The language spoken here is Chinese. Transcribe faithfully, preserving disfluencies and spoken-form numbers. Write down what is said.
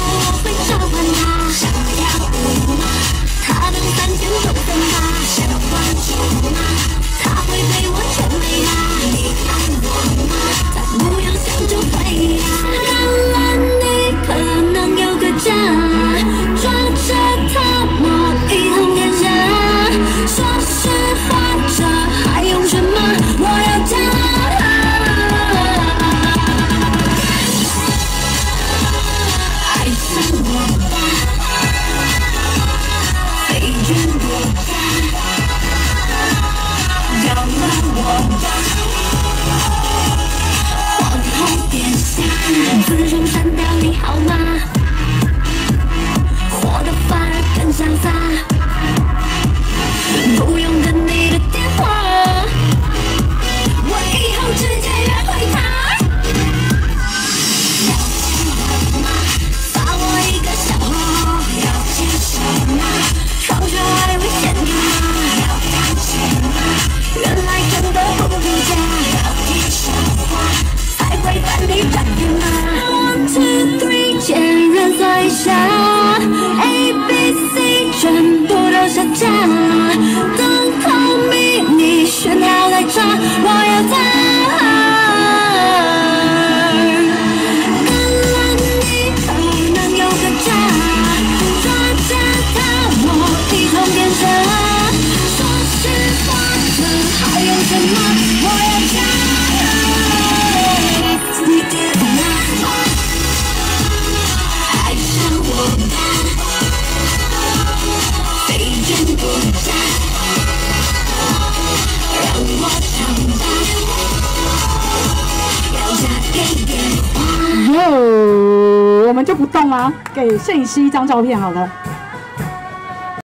我会召唤他，想要我吗？他能三千六分吗？想关注吗？他会被我甜美吗？你爱我吗？他不要想就会啊。看来你可能有个家，抓着他摸一统天下。说实话，这还用什么？我要他。爱上我吧，飞越我吧，要了我吧，皇后殿下，自动删掉你好吗？活得反而更潇洒，不用等你的电话，我以后直接约会他。要亲我吗？发我一个小号，要接受吗？超越爱危险的吗？要感情吗？原来真的不如假，要听笑话才会把你转变吗 ？One two three， 千人算一下 ，A B C 全部都下架。Don't call me， 你选好来抓，我要他。 哟，我们就不动了，给摄影师一张照片好了。